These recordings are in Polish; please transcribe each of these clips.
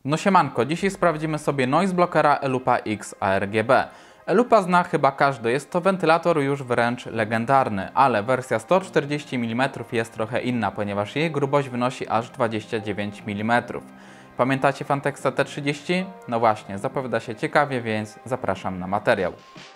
No siemanko, dzisiaj sprawdzimy sobie noise blockera Elupa X ARGB. Elupa zna chyba każdy, jest to wentylator już wręcz legendarny, ale wersja 140 mm jest trochę inna, ponieważ jej grubość wynosi aż 29 mm. Pamiętacie Fantexa T30? No właśnie, zapowiada się ciekawie, więc zapraszam na materiał.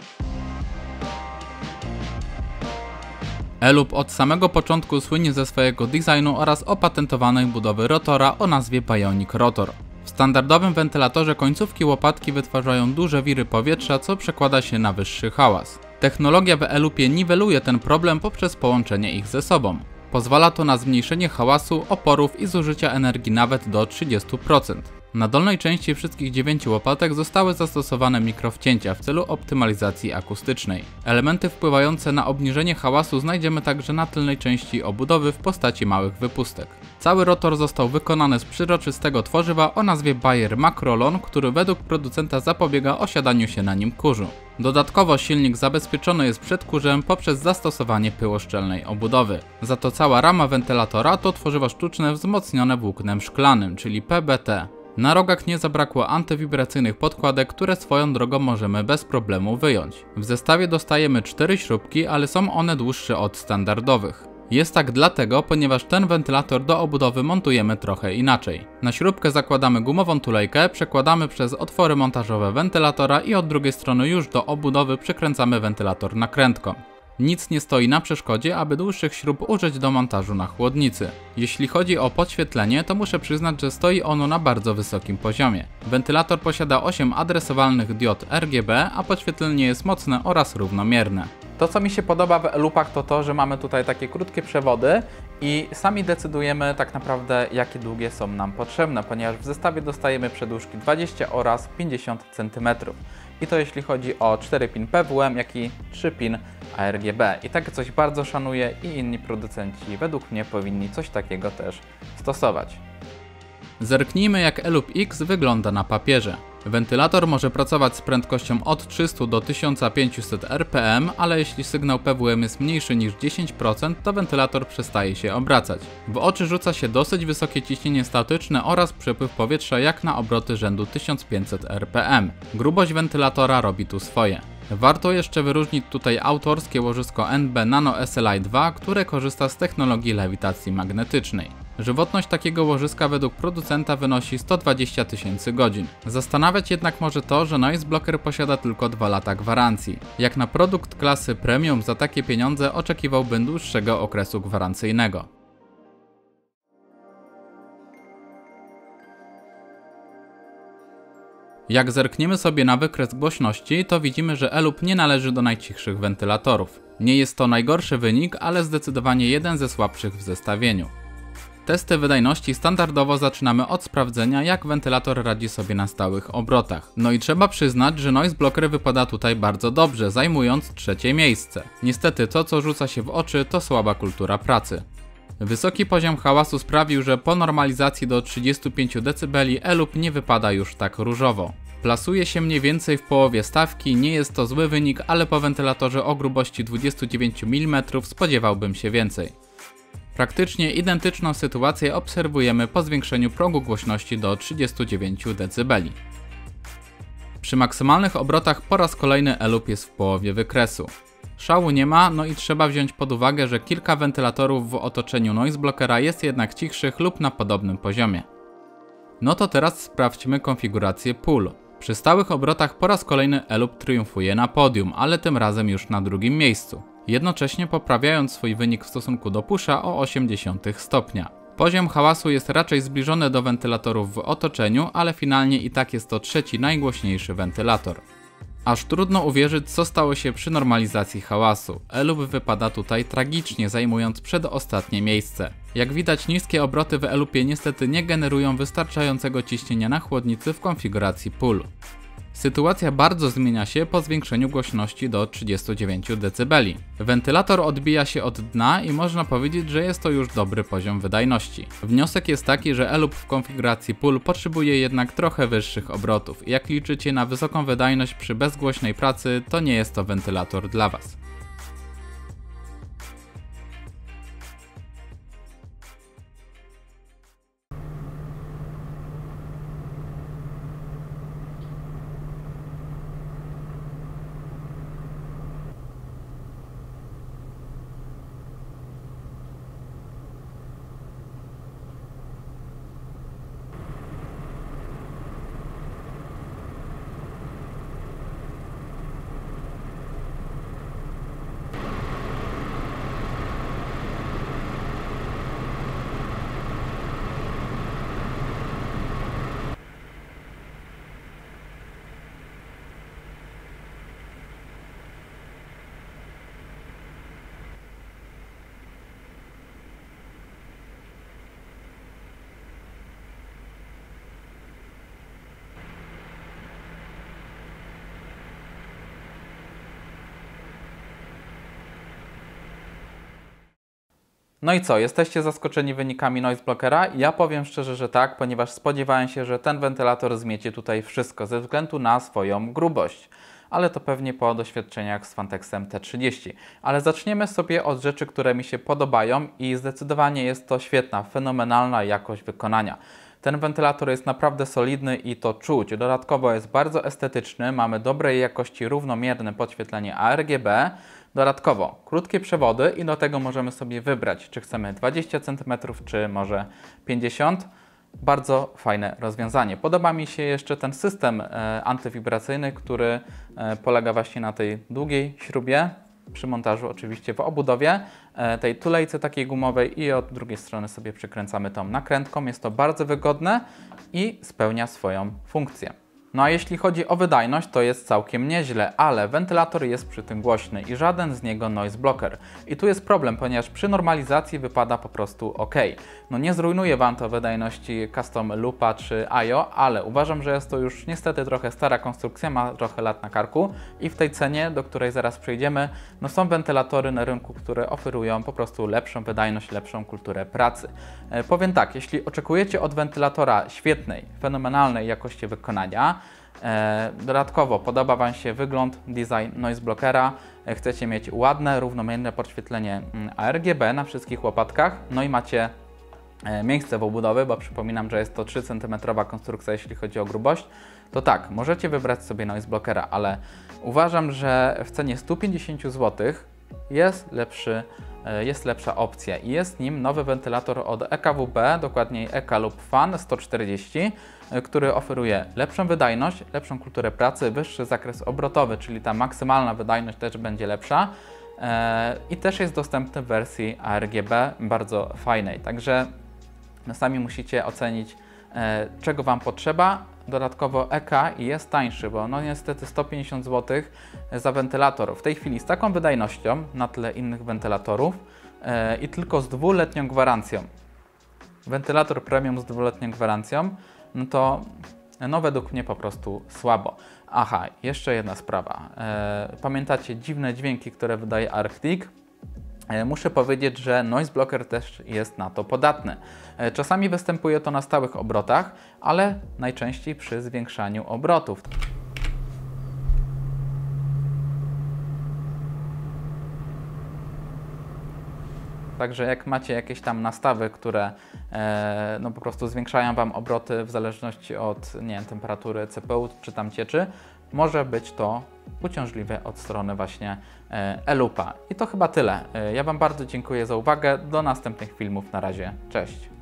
Elup od samego początku słynie ze swojego designu oraz opatentowanej budowy rotora o nazwie Bionic Rotor. W standardowym wentylatorze końcówki łopatki wytwarzają duże wiry powietrza, co przekłada się na wyższy hałas. Technologia w Elupie niweluje ten problem poprzez połączenie ich ze sobą. Pozwala to na zmniejszenie hałasu, oporów i zużycia energii nawet do 30%. Na dolnej części wszystkich 9 łopatek zostały zastosowane mikrowcięcia w celu optymalizacji akustycznej. Elementy wpływające na obniżenie hałasu znajdziemy także na tylnej części obudowy w postaci małych wypustek. Cały rotor został wykonany z przezroczystego tworzywa o nazwie Bayer Macrolon, który według producenta zapobiega osiadaniu się na nim kurzu. Dodatkowo silnik zabezpieczony jest przed kurzem poprzez zastosowanie pyłoszczelnej obudowy. Za to cała rama wentylatora to tworzywo sztuczne wzmocnione włóknem szklanym, czyli PBT. Na rogach nie zabrakło antywibracyjnych podkładek, które swoją drogą możemy bez problemu wyjąć. W zestawie dostajemy 4 śrubki, ale są one dłuższe od standardowych. Jest tak dlatego, ponieważ ten wentylator do obudowy montujemy trochę inaczej. Na śrubkę zakładamy gumową tulejkę, przekładamy przez otwory montażowe wentylatora i od drugiej strony już do obudowy przykręcamy wentylator nakrętką. Nic nie stoi na przeszkodzie, aby dłuższych śrub użyć do montażu na chłodnicy. Jeśli chodzi o podświetlenie, to muszę przyznać, że stoi ono na bardzo wysokim poziomie. Wentylator posiada 8 adresowalnych diod RGB, a podświetlenie jest mocne oraz równomierne. To, co mi się podoba w Elupach, to to, że mamy tutaj takie krótkie przewody i sami decydujemy tak naprawdę, jakie długie są nam potrzebne, ponieważ w zestawie dostajemy przedłużki 20 oraz 50 cm. I to jeśli chodzi o 4 pin PWM, jak i 3 pin ARGB. I takie coś bardzo szanuję i inni producenci według mnie powinni coś takiego też stosować. Zerknijmy, jak Elup X wygląda na papierze. Wentylator może pracować z prędkością od 300 do 1500 rpm, ale jeśli sygnał PWM jest mniejszy niż 10%, to wentylator przestaje się obracać. W oczy rzuca się dosyć wysokie ciśnienie statyczne oraz przepływ powietrza jak na obroty rzędu 1500 rpm. Grubość wentylatora robi tu swoje. Warto jeszcze wyróżnić tutaj autorskie łożysko NB Nano SLI 2, które korzysta z technologii lewitacji magnetycznej. Żywotność takiego łożyska według producenta wynosi 120 000 godzin. Zastanawiać jednak może to, że noise blocker posiada tylko 2 lata gwarancji. Jak na produkt klasy premium za takie pieniądze oczekiwałbym dłuższego okresu gwarancyjnego. Jak zerkniemy sobie na wykres głośności, to widzimy, że Elup nie należy do najcichszych wentylatorów. Nie jest to najgorszy wynik, ale zdecydowanie jeden ze słabszych w zestawieniu. Testy wydajności standardowo zaczynamy od sprawdzenia, jak wentylator radzi sobie na stałych obrotach. No i trzeba przyznać, że noise blocker wypada tutaj bardzo dobrze, zajmując 3. miejsce. Niestety to, co rzuca się w oczy, to słaba kultura pracy. Wysoki poziom hałasu sprawił, że po normalizacji do 35 dB Elup nie wypada już tak różowo. Plasuje się mniej więcej w połowie stawki, nie jest to zły wynik, ale po wentylatorze o grubości 29 mm spodziewałbym się więcej. Praktycznie identyczną sytuację obserwujemy po zwiększeniu progu głośności do 39 dB. Przy maksymalnych obrotach po raz kolejny Elup jest w połowie wykresu. Szału nie ma, no i trzeba wziąć pod uwagę, że kilka wentylatorów w otoczeniu noise blockera jest jednak cichszych lub na podobnym poziomie. No to teraz sprawdźmy konfigurację pull. Przy stałych obrotach po raz kolejny Elup triumfuje na podium, ale tym razem już na 2. miejscu. Jednocześnie poprawiając swój wynik w stosunku do pusha o 0,8 stopnia. Poziom hałasu jest raczej zbliżony do wentylatorów w otoczeniu, ale finalnie i tak jest to 3. najgłośniejszy wentylator. Aż trudno uwierzyć, co stało się przy normalizacji hałasu. Elup wypada tutaj tragicznie, zajmując przedostatnie miejsce. Jak widać, niskie obroty w Elupie niestety nie generują wystarczającego ciśnienia na chłodnicy w konfiguracji pull. Sytuacja bardzo zmienia się po zwiększeniu głośności do 39 dB. Wentylator odbija się od dna i można powiedzieć, że jest to już dobry poziom wydajności. Wniosek jest taki, że Elup w konfiguracji pull potrzebuje jednak trochę wyższych obrotów. Jak liczycie na wysoką wydajność przy bezgłośnej pracy, to nie jest to wentylator dla Was. No i co, jesteście zaskoczeni wynikami noise blockera? Ja powiem szczerze, że tak, ponieważ spodziewałem się, że ten wentylator zmiecie tutaj wszystko ze względu na swoją grubość. Ale to pewnie po doświadczeniach z Phantexem T30. Ale zaczniemy sobie od rzeczy, które mi się podobają i zdecydowanie jest to świetna, fenomenalna jakość wykonania. Ten wentylator jest naprawdę solidny i to czuć. Dodatkowo jest bardzo estetyczny, mamy dobrej jakości równomierne podświetlenie ARGB. Dodatkowo krótkie przewody i do tego możemy sobie wybrać, czy chcemy 20 cm, czy może 50 cm. Bardzo fajne rozwiązanie. Podoba mi się jeszcze ten system antywibracyjny, który polega właśnie na tej długiej śrubie, przy montażu oczywiście w obudowie, tej tulejce takiej gumowej i od drugiej strony sobie przykręcamy tą nakrętką. Jest to bardzo wygodne i spełnia swoją funkcję. No a jeśli chodzi o wydajność, to jest całkiem nieźle, ale wentylator jest przy tym głośny i żaden z niego noise blocker. I tu jest problem, ponieważ przy normalizacji wypada po prostu ok. No nie zrujnuje Wam to wydajności Custom Loopa czy IO, ale uważam, że jest to już niestety trochę stara konstrukcja, ma trochę lat na karku i w tej cenie, do której zaraz przejdziemy, no są wentylatory na rynku, które oferują po prostu lepszą wydajność, lepszą kulturę pracy. Powiem tak, jeśli oczekujecie od wentylatora świetnej, fenomenalnej jakości wykonania, dodatkowo podoba Wam się wygląd, design noise blockera, chcecie mieć ładne, równomierne podświetlenie ARGB na wszystkich łopatkach, no i macie miejsce w obudowie, bo przypominam, że jest to 3 cm konstrukcja, jeśli chodzi o grubość, to tak, możecie wybrać sobie noise blockera, ale uważam, że w cenie 150 zł jest lepsza opcja i jest nim nowy wentylator od EKWB, dokładniej Ekalup Fan 140, który oferuje lepszą wydajność, lepszą kulturę pracy, wyższy zakres obrotowy, czyli ta maksymalna wydajność też będzie lepsza i też jest dostępny w wersji ARGB, bardzo fajnej. Także sami musicie ocenić, czego Wam potrzeba. Dodatkowo EK jest tańszy, bo no niestety 150 zł za wentylator w tej chwili z taką wydajnością na tle innych wentylatorów i tylko z 2-letnią gwarancją. Wentylator premium z 2-letnią gwarancją, no to no według mnie po prostu słabo. Aha, jeszcze jedna sprawa. Pamiętacie dziwne dźwięki, które wydaje Arctic? Muszę powiedzieć, że noise blocker też jest na to podatny. Czasami występuje to na stałych obrotach, ale najczęściej przy zwiększaniu obrotów. Także jak macie jakieś tam nastawy, które no po prostu zwiększają Wam obroty w zależności od, nie wiem, temperatury CPU czy tam cieczy, może być to uciążliwe od strony właśnie Elupa. I to chyba tyle. Ja Wam bardzo dziękuję za uwagę. Do następnych filmów. Na razie. Cześć.